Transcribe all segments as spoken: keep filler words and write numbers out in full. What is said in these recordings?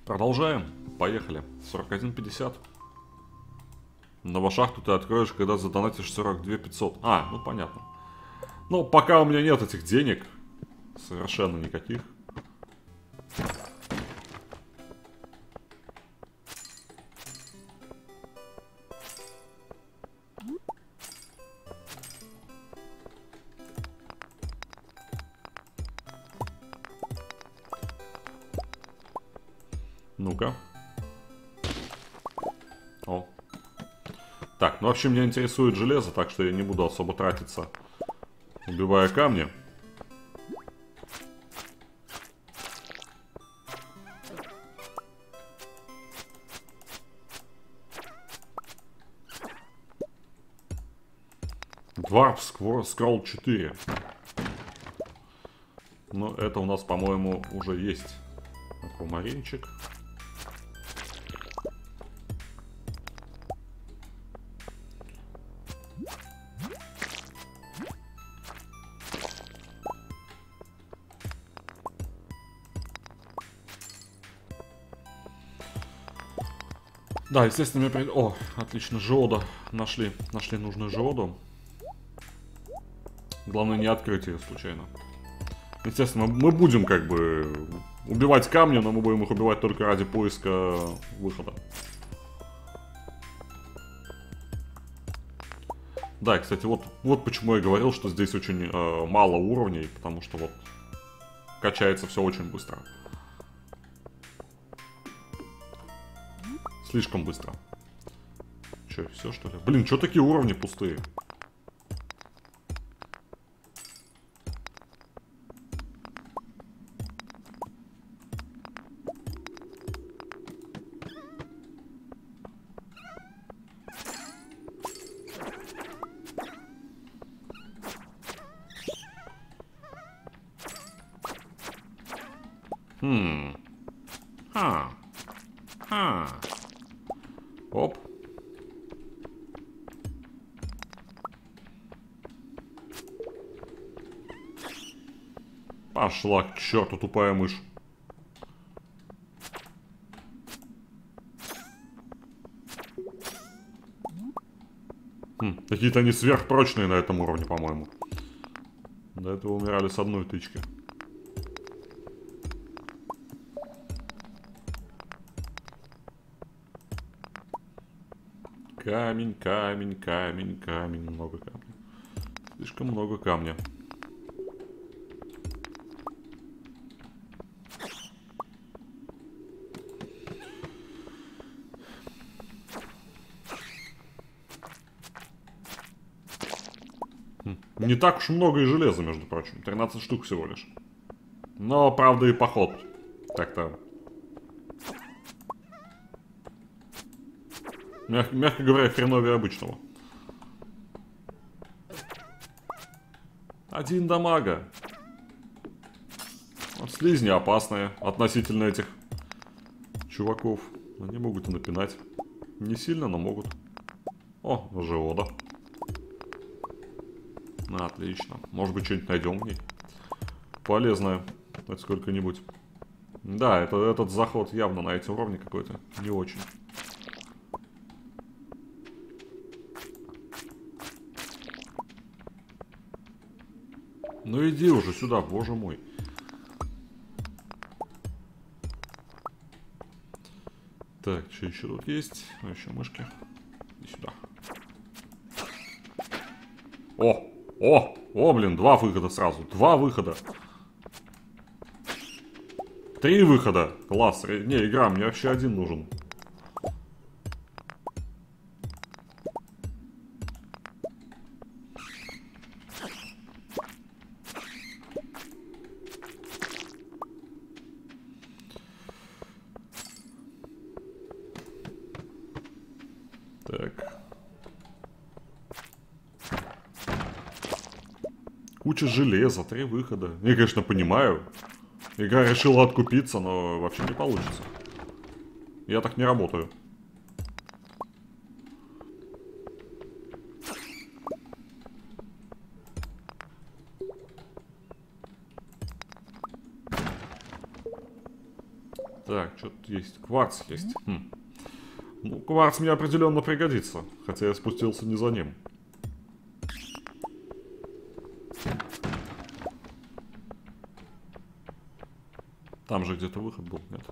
Продолжаем. Поехали. сорок один пятьдесят. Новошахту ты откроешь, когда задонатишь сорок два пятьсот. А, ну понятно. Ну, пока у меня нет этих денег. Совершенно никаких. Ну-ка. О. Так, ну вообще меня интересует железо, так что я не буду особо тратиться, убивая камни. Dwarf Scroll четыре. Но это у нас, по-моему, уже есть. Аквамаринчик. Да, естественно, мне... О, отлично, жиода. Нашли, нашли нужную жиоду. Главное, не открыть ее случайно. Естественно, мы будем как бы убивать камни, но мы будем их убивать только ради поиска выхода. Да, и, кстати, вот, вот почему я говорил, что здесь очень э, мало уровней, потому что вот качается все очень быстро. Слишком быстро. Че, все что ли? Блин, что такие уровни пустые? Хм. Ха. Ха. Оп. Пошла к черту, тупая мышь. Хм, какие-то они сверхпрочные на этом уровне, по-моему. До этого умирали с одной тычки. Камень, камень, камень, камень. Много камня. Слишком много камня. Хм. Не так уж много и железа, между прочим. тринадцать штук всего лишь. Но, правда, и поход. Так-то... Мяг, мягко говоря, хреновее обычного. Один дамага. Вот слизни опасные относительно этих чуваков. Они могут и напинать. Не сильно, но могут. О, жиода. Отлично. Может быть, что-нибудь найдем в ней. Полезное. Хоть сколько-нибудь. Да, это, этот заход явно на эти уровни какой-то не очень. Ну иди уже сюда, боже мой. Так, что еще тут есть? А еще мышки. Иди сюда. О! О! О, блин, два выхода сразу. Два выхода. Три выхода. Класс. Не, игра, мне вообще один нужен. Так. Куча железа, три выхода. Я, конечно, понимаю. Игра решила откупиться, но вообще не получится. Я так не работаю. Так, что тут есть? Кварц есть. Хм. Ну, кварц мне определенно пригодится. Хотя я спустился не за ним. Там же где-то выход был, нет?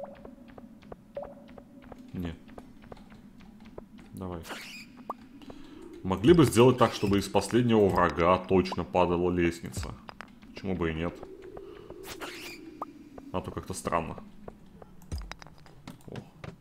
Нет. Давай. Могли бы сделать так, чтобы из последнего врага точно падала лестница. Почему бы и нет? А то как-то странно. О.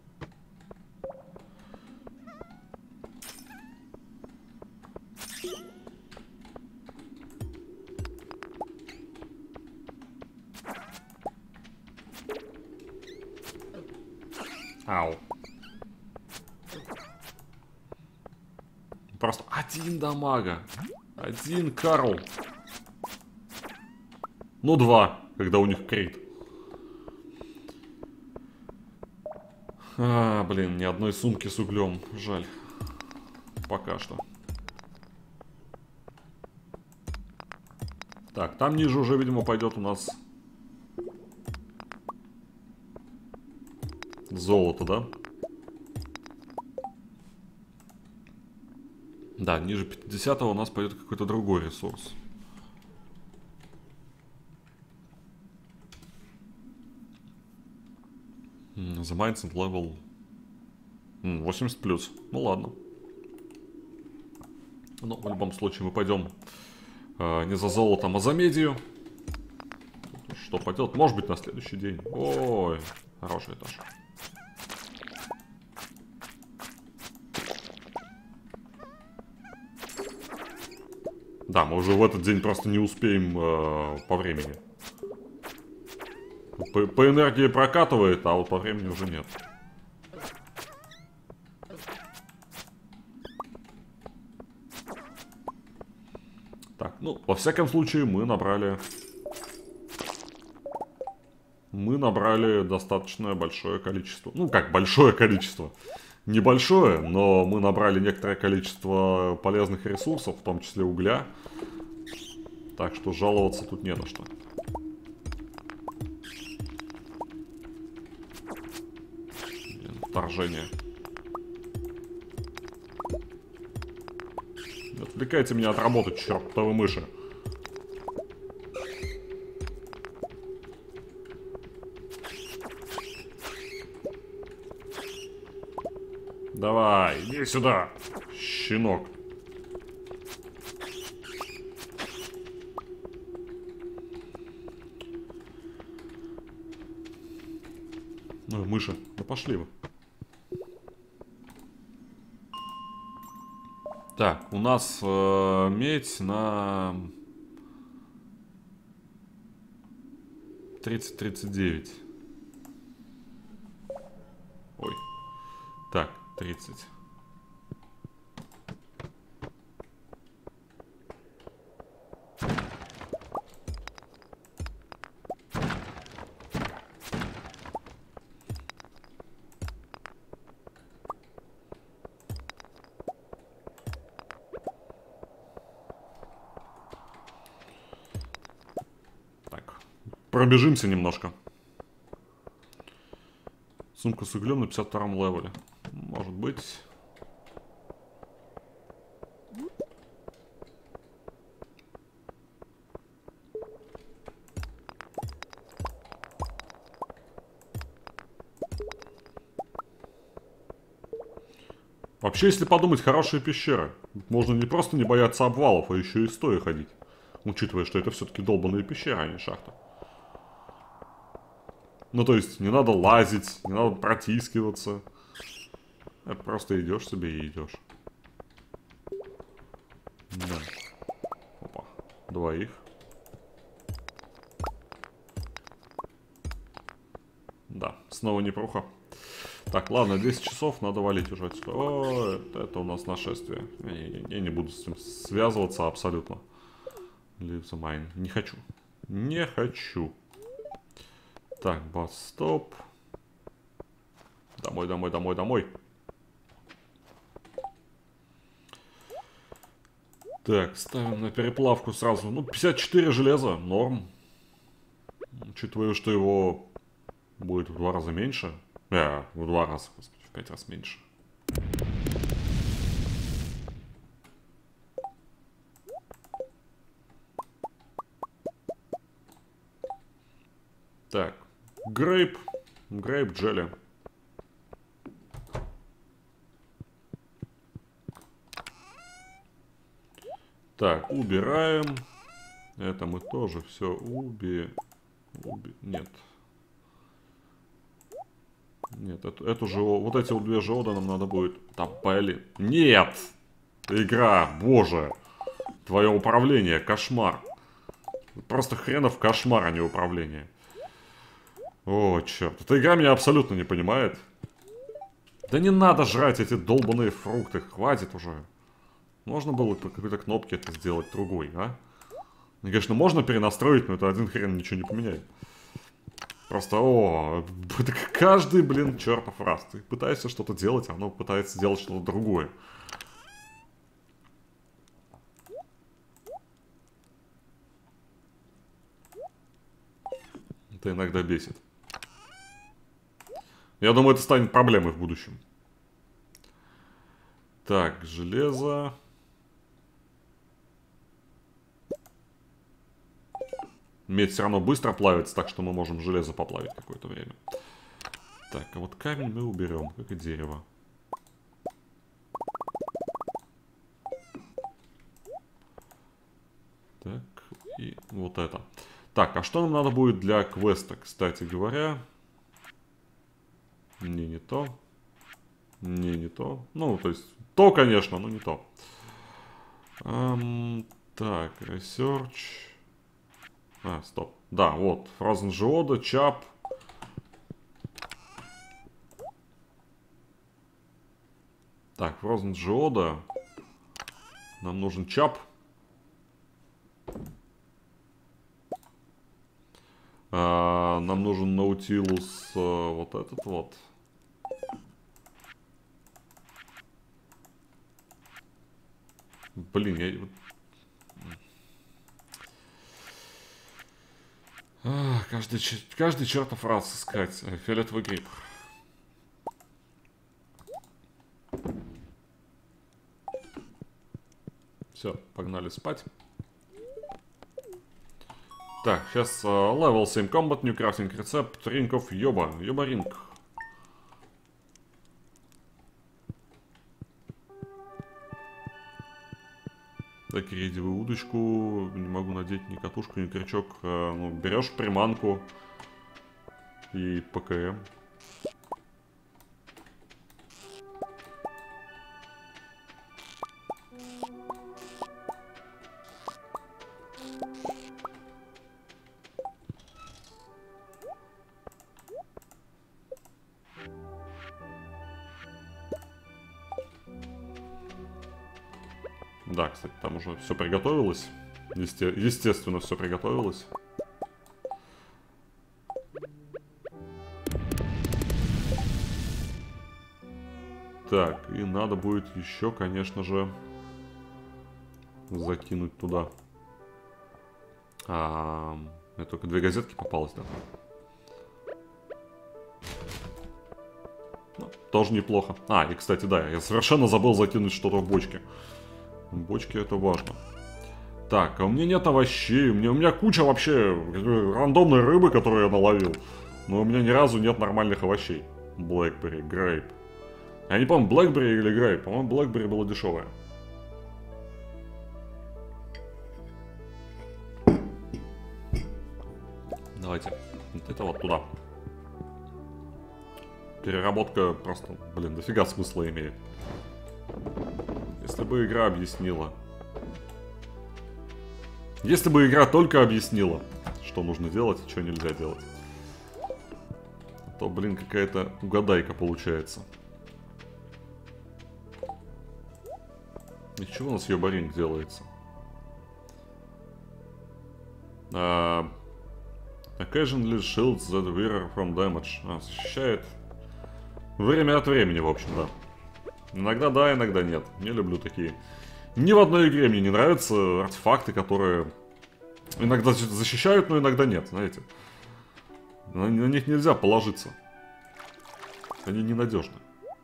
Ау. Просто один дамага. Один Карл. Ну, два, когда у них крит. А, блин, ни одной сумки с углем. Жаль. Пока что. Так, там ниже уже, видимо, пойдет у нас золото, да? Да, ниже пятидесятого у нас пойдет какой-то другой ресурс. The Mindset Level восемьдесят плюс. Ну ладно. Но в любом случае мы пойдем э, не за золотом, а за медью. Что пойдет? Может быть на следующий день. Ой, хороший этаж. Да, мы уже в этот день просто не успеем э, по времени. По, по энергии прокатывает, а вот по времени уже нет. Так, ну, во всяком случае, мы набрали... Мы набрали достаточно большое количество. Ну, как большое количество. Небольшое, но мы набрали некоторое количество полезных ресурсов, в том числе угля. Так что жаловаться тут не на что. Блин, вторжение. Не отвлекайте меня от работы, чертовы мыши. Давай, иди сюда, щенок. Ну, мыши, да пошли вы. Так, у нас э, медь на тридцать тридцать девять. Ой. Так, тридцать. Так, пробежимся немножко. Сумка с углем на пятьдесят втором левеле. Может быть... Вообще, если подумать, хорошие пещеры. Можно не просто не бояться обвалов, а еще и стоя ходить. Учитывая, что это все-таки долбаные пещеры, а не шахта. Ну, то есть, не надо лазить, не надо протискиваться. Просто идешь себе и идешь. Да. Опа. Двоих. Да, снова непруха. Так, ладно, десять часов, надо валить уже отсюда. О, это у нас нашествие. Я, я не буду с этим связываться абсолютно. Leave the mine. Не хочу. Не хочу. Так, бас, стоп. Домой, домой, домой, домой. Так, ставим на переплавку сразу. Ну, пятьдесят четыре железа, норм. Учитывая, что его будет в два раза меньше. Э, в два раза, господи, в пять раз меньше. Так, грейп, грейп джелли. Так, убираем. Это мы тоже все уби... уби... Нет. Нет, эту, эту же... Вот эти вот две жода нам надо будет... Там, блин. Нет! Игра, боже. Твое управление, кошмар. Просто хренов кошмар, а не управление. О, черт. Эта игра меня абсолютно не понимает. Да не надо жрать эти долбаные фрукты. Хватит уже. Можно было по какой-то кнопке это сделать другой, а? И, конечно, можно перенастроить, но это один хрен ничего не поменяет. Просто, о, это каждый, блин, чертов раз. Ты пытаешься что-то делать, а оно пытается делать что-то другое. Это иногда бесит. Я думаю, это станет проблемой в будущем. Так, железо. Медь все равно быстро плавится, так что мы можем железо поплавить какое-то время. Так, а вот камень мы уберем, как и дерево. Так, и вот это. Так, а что нам надо будет для квеста, кстати говоря? Не, не то. Не, не то. Ну, то есть, то, конечно, но не то. Эм, так, research. А, стоп. Да, вот. Frozen Geoda, чап. Так, Frozen Geoda. Нам нужен чап. А, нам нужен Наутилус, а, вот этот вот. Блин, я... А, каждый, каждый чертов раз искать фиолетовый гриб. Все, погнали спать. Так, сейчас uh, level семь combat, new crafting рецепт, ring of Yoba, Yoba ring. Так, редевую удочку, не могу надеть ни катушку, ни крючок. Uh, ну, берешь приманку и ПКМ. Да, кстати, там уже все приготовилось. Есте... Естественно, все приготовилось. Так, и надо будет еще, конечно же, закинуть туда. А, мне только две газетки попалось, да? Ну, тоже неплохо. А, и, кстати, да, я совершенно забыл закинуть что-то в бочки. Бочки это важно. Так, а у меня нет овощей. У меня, у меня куча вообще рандомной рыбы, которую я наловил. Но у меня ни разу нет нормальных овощей. Блэкберри, грейп. Я не помню, блэкберри или грейп. По-моему, блэкберри было дешевое. Давайте. Вот это вот туда. Переработка просто, блин, дофига смысла имеет. Если бы игра объяснила. Если бы игра только объяснила, что нужно делать и что нельзя делать. То, блин, какая-то угадайка получается. Из чего у нас Yoba ring делается? Uh, occasionally shields that wear from damage. А, защищает время от времени, в общем, да. Иногда да, иногда нет. Не люблю такие. Ни в одной игре мне не нравятся артефакты, которые иногда защищают, но иногда нет, знаете. На, на них нельзя положиться. Они ненадежны.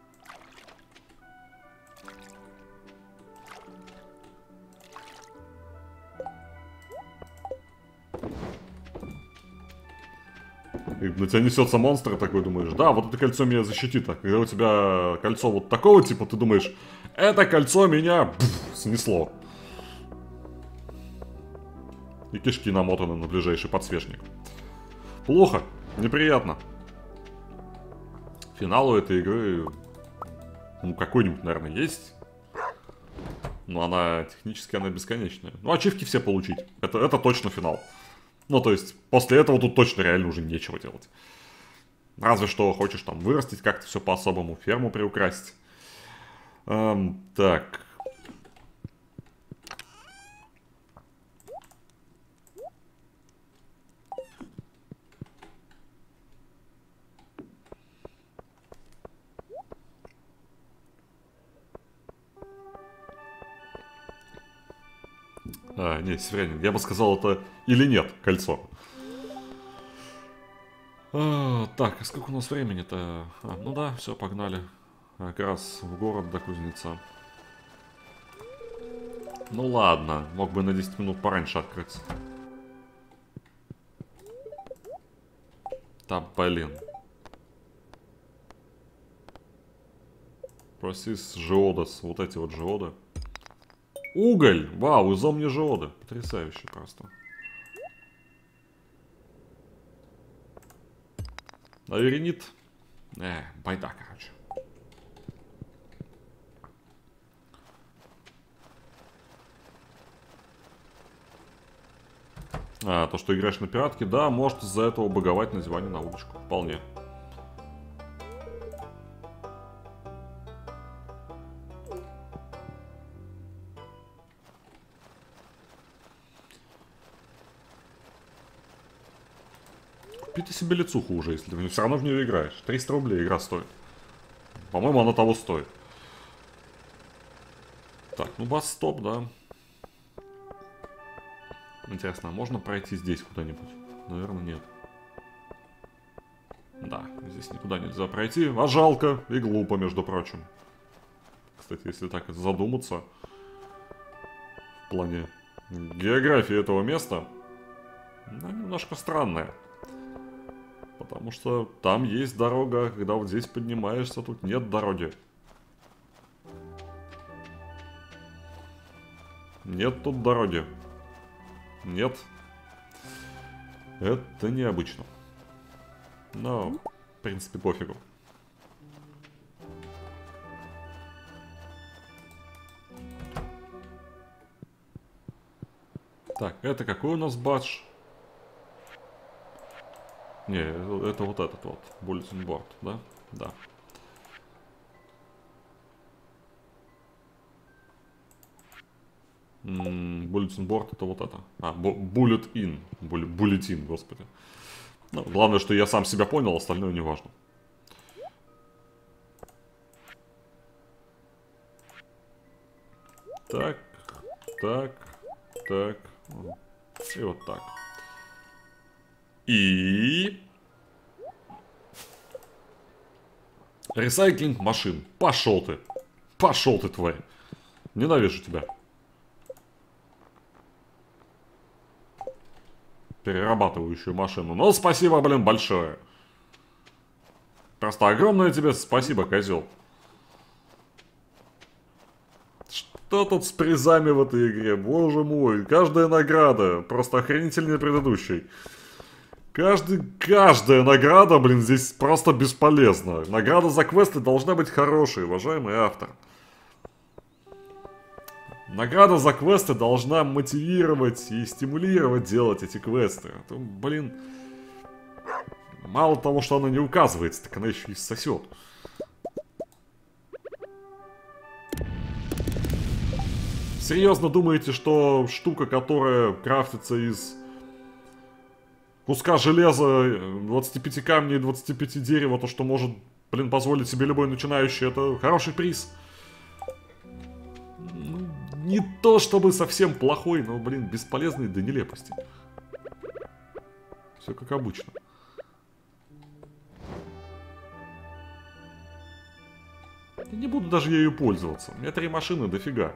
И на тебя несется монстр, и такой думаешь, да, вот это кольцо меня защитит. А когда у тебя кольцо вот такого типа, ты думаешь, это кольцо меня пфф, снесло. И кишки намотаны на ближайший подсвечник. Плохо, неприятно. Финал у этой игры, ну, какой-нибудь, наверное, есть. Но она, технически, она бесконечная. Ну, ачивки все получить. Это, это точно финал. Ну, то есть, после этого тут точно реально уже нечего делать. Разве что хочешь там вырастить как-то все по-особому, ферму приукрасить. Эм, так. А, не, северянин, я бы сказал, это или нет, кольцо. А, так, а сколько у нас времени-то? А, ну да, все, погнали. Как раз в город до кузнеца. Ну ладно, мог бы на десять минут пораньше открыться. Да блин. Просис жиодос, вот эти вот жиоды. Уголь! Вау, изомни жиоды. Потрясающе просто. Аверинит. Э, байда, короче. А, то, что играешь на пиратке, да, может из-за этого баговать на диване на удочку. Вполне. Купи ты себе лицуху уже, если ты все равно в нее играешь. триста рублей игра стоит. По-моему, она того стоит. Так, ну бас-стоп, да. Интересно, а можно пройти здесь куда-нибудь? Наверное, нет. Да, здесь никуда нельзя пройти. А жалко и глупо, между прочим. Кстати, если так задуматься, в плане географии этого места, она немножко странная. Потому что там есть дорога, а когда вот здесь поднимаешься, тут нет дороги. Нет тут дороги. Нет. Это необычно. Но, в принципе, пофигу. Так, это какой у нас бадж? Не, это вот этот вот, Bulletin Board, да? Да. Bulletin Board это вот это. А, Bullet In. Bulletin, господи. Ну, главное, что я сам себя понял, остальное не важно. Так, так, так. И вот так. И... Ресайклинг машин. Пошел ты. Пошел ты, тварь. Ненавижу тебя. Перерабатывающую машину. Ну, спасибо, блин, большое. Просто огромное тебе спасибо, козел. Что тут с призами в этой игре? Боже мой. Каждая награда просто охренительнее предыдущей. Каждый, каждая награда, блин, здесь просто бесполезна. Награда за квесты должна быть хорошей, уважаемый автор. Награда за квесты должна мотивировать и стимулировать делать эти квесты. А то, блин, мало того, что она не указывается, так она еще и сосет. Серьезно думаете, что штука, которая крафтится из куска железа, двадцати пяти камней и двадцати пяти дерева, то, что может, блин, позволить себе любой начинающий, это хороший приз? Не то чтобы совсем плохой, но, блин, бесполезный до нелепости. Все как обычно. Я не буду даже ею пользоваться. У меня три машины дофига.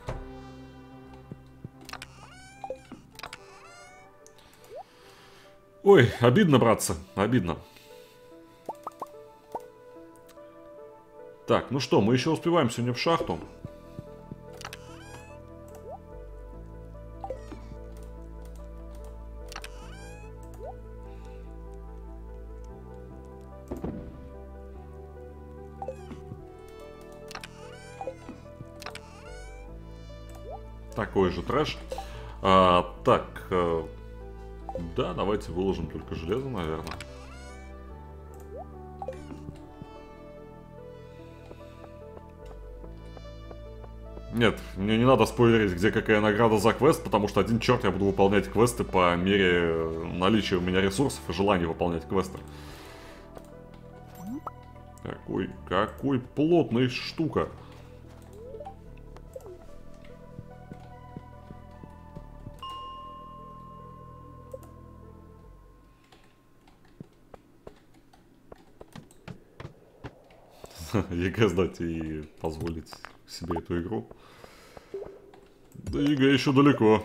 Ой, обидно, братцы, обидно. Так, ну что, мы еще успеваем сегодня в шахту. Такой же трэш. А, так, а, да, давайте выложим только железо, наверное. Нет, мне не надо спойлерить, где какая награда за квест, потому что один черт я буду выполнять квесты по мере наличия у меня ресурсов и желания выполнять квесты. Какой, какой плотный штука. ЕГЭ сдать и позволить себе эту игру. Да ЕГЭ еще далеко.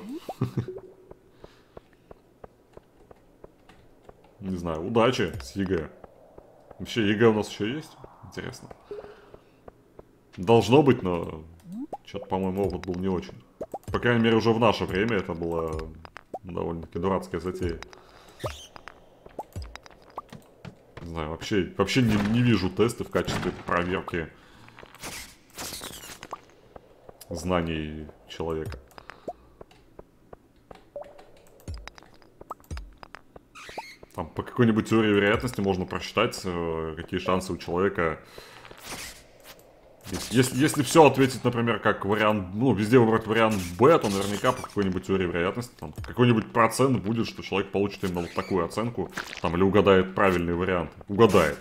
Не знаю, удачи с ЕГЭ. Вообще ЕГЭ у нас еще есть? Интересно. Должно быть, но что-то, по-моему, опыт был не очень. По крайней мере, уже в наше время это была довольно-таки дурацкая затея. Не знаю, вообще, вообще не, не вижу тесты в качестве проверки знаний человека. Там по какой-нибудь теории вероятности можно просчитать, какие шансы у человека. Если, если все ответить, например, как вариант, ну, везде выбрать вариант Б, то наверняка по какой-нибудь теории вероятности, там, какой-нибудь процент будет, что человек получит именно вот такую оценку, там, или угадает правильный вариант. Угадает.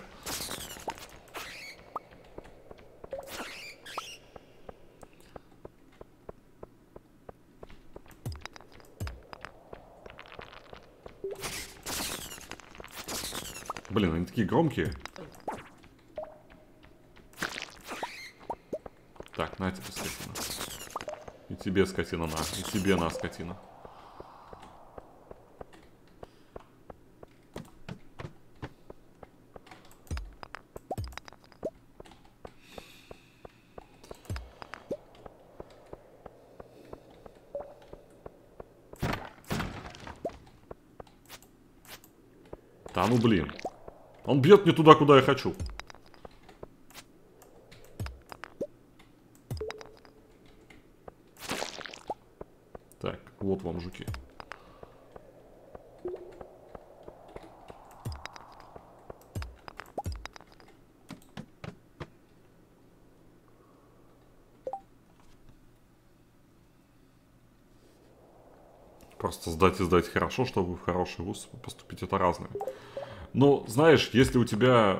Блин, они такие громкие. Так, на тебе, скотина. И тебе, скотина, на. И тебе на, скотина. Да ну блин. Он бьет не туда, куда я хочу. Так, вот вам жуки. Просто сдать и сдать хорошо, чтобы в хороший вуз поступить, это разное. Но, знаешь, если у тебя...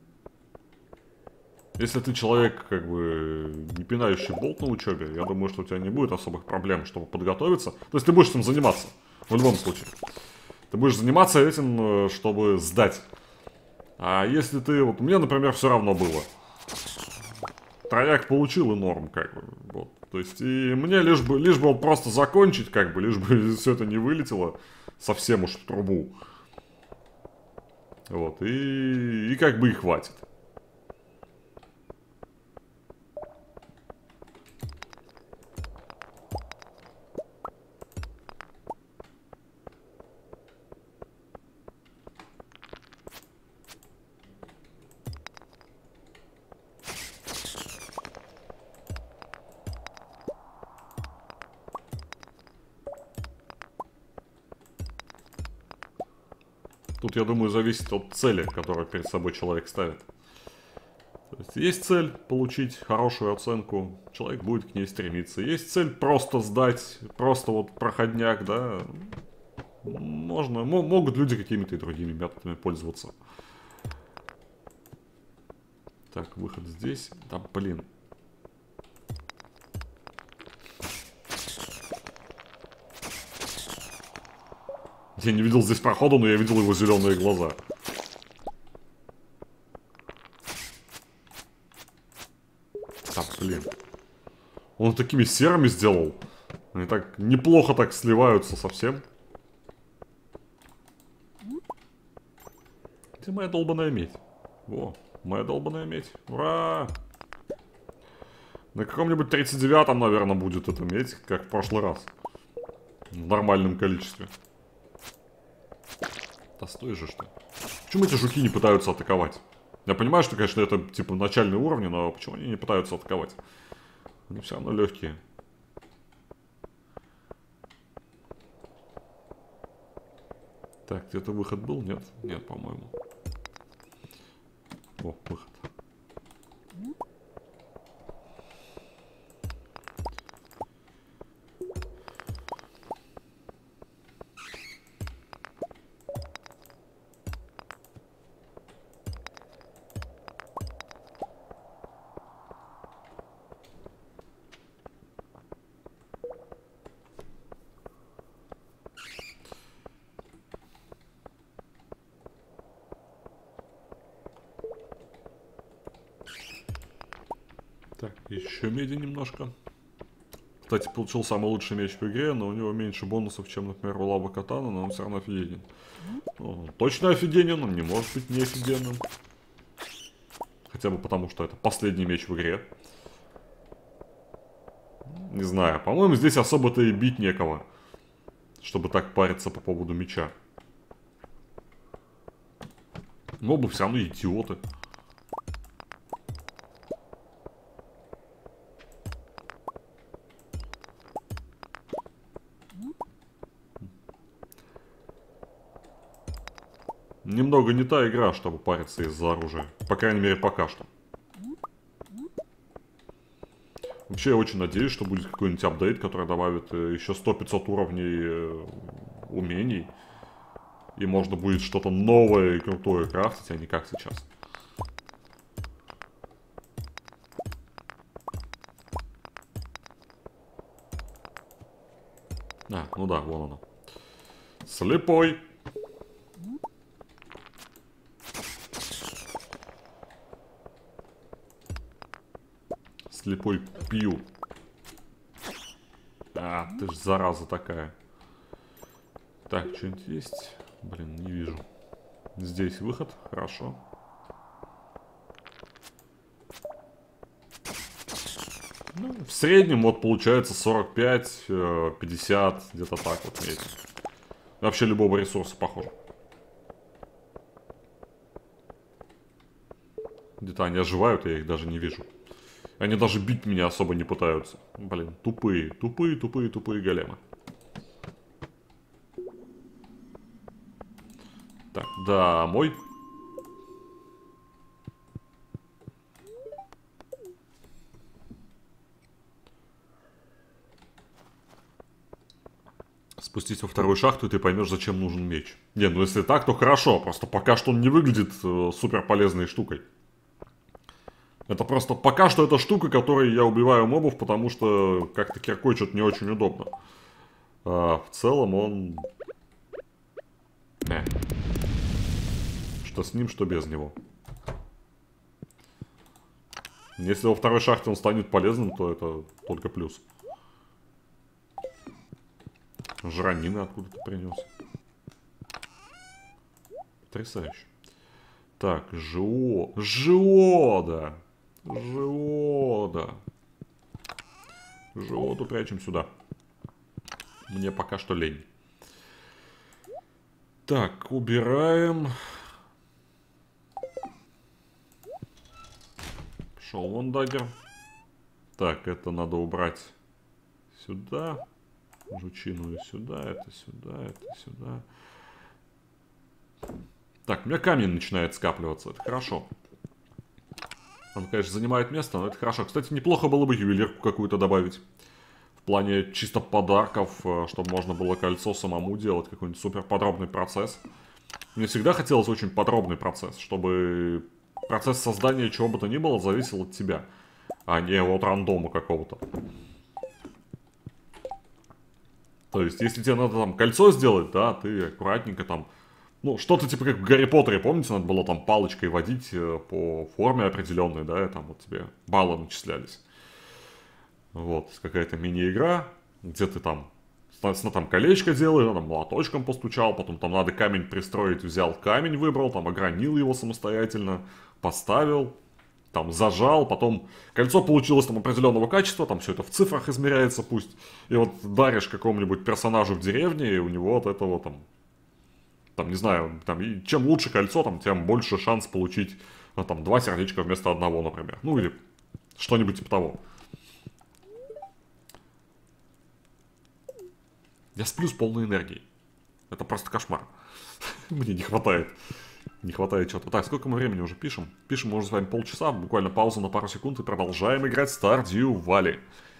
Если ты человек, как бы, не пинающий болт на учебе, я думаю, что у тебя не будет особых проблем, чтобы подготовиться. То есть ты будешь этим заниматься, в любом случае. Ты будешь заниматься этим, чтобы сдать. А если ты... Вот мне, например, все равно было. Трояк получил и норм, как бы, вот. То есть, и мне лишь бы, лишь бы просто закончить, как бы, лишь бы все это не вылетело совсем уж в трубу. Вот, и, и как бы и хватит. Тут, я думаю, зависит от цели, которую перед собой человек ставит. То есть, есть цель получить хорошую оценку, человек будет к ней стремиться. Есть цель просто сдать, просто вот проходняк, да. Можно, могут люди какими-то и другими методами пользоваться. Так, выход здесь. Да, блин. Я не видел здесь прохода, но я видел его зеленые глаза. Блин. Он такими серыми сделал. Они так неплохо так сливаются совсем. Где моя долбаная медь? Во, моя долбаная медь. Ура! На каком-нибудь тридцать девятом, наверное, будет эта медь, как в прошлый раз. В нормальном количестве. Да стой же, что ли. Почему эти жуки не пытаются атаковать? Я понимаю, что, конечно, это типа начальные уровни, но почему они не пытаются атаковать? Они все равно легкие. Так, где-то выход был? Нет? Нет, по-моему. О, выход. Так, еще меди немножко. Кстати, получил самый лучший меч в игре, но у него меньше бонусов, чем, например, у Лаба Катана, но он все равно офигенен. Он точно офигенен, он не может быть не офигенным. Хотя бы потому, что это последний меч в игре. Не знаю, по-моему, здесь особо-то и бить некого, чтобы так париться по поводу меча. Мобы все равно идиоты. Немного не та игра, чтобы париться из-за оружия. По крайней мере, пока что. Вообще, я очень надеюсь, что будет какой-нибудь апдейт, который добавит еще сто-пятьсот уровней умений. И можно будет что-то новое и крутое крафтить, а не как сейчас. А, ну да, вон оно. Слепой. Слепой пью. А, ты ж зараза такая. Так, что-нибудь есть? Блин, не вижу. Здесь выход, хорошо. Ну, в среднем вот получается сорок пять, пятьдесят, где-то так вот медь. Вообще любого ресурса похоже. Где-то они оживают, я их даже не вижу. Они даже бить меня особо не пытаются. Блин, тупые, тупые, тупые, тупые големы. Так, домой. Спустись во вторую шахту, и ты поймешь, зачем нужен меч. Не, ну если так, то хорошо. Просто пока что он не выглядит э, супер полезной штукой. Это просто пока что эта штука, которой я убиваю мобов, потому что как-то киркой что-то не очень удобно. А в целом он... Э. Что с ним, что без него. Если во второй шахте он станет полезным, то это только плюс. Жранины откуда-то принес. Потрясающе. Так, ЖО. ЖО, да. Жиода. Жиоду прячем сюда. Мне пока что лень. Так, убираем. Пошел вон даггер. Так, это надо убрать сюда. Жучину сюда, это сюда, это сюда. Так, у меня камень начинает скапливаться. Это хорошо. Он, конечно, занимает место, но это хорошо. Кстати, неплохо было бы ювелирку какую-то добавить. В плане чисто подарков, чтобы можно было кольцо самому делать. Какой-нибудь супер подробный процесс. Мне всегда хотелось очень подробный процесс, чтобы процесс создания чего бы то ни было зависел от тебя, а не от рандома какого-то. То есть, если тебе надо там кольцо сделать, да, ты аккуратненько там... Ну, что-то типа как в Гарри Поттере, помните, надо было там палочкой водить по форме определенной, да, и там вот тебе баллы начислялись. Вот, какая-то мини-игра, где ты там, соответственно, там колечко делаешь, там молоточком постучал, потом там надо камень пристроить, взял камень, выбрал, там огранил его самостоятельно, поставил, там зажал, потом кольцо получилось там определенного качества, там все это в цифрах измеряется пусть, и вот даришь какому-нибудь персонажу в деревне, и у него от этого там, там не знаю, там, и чем лучше кольцо, там, тем больше шанс получить, ну, там, два сердечка вместо одного, например, ну или что-нибудь типа того. Я сплю с полной энергией. Это просто кошмар. Мне не хватает. Не хватает чего-то. Так, сколько мы времени уже пишем? Пишем мы уже с вами полчаса, буквально пауза на пару секунд и продолжаем играть Stardew Valley.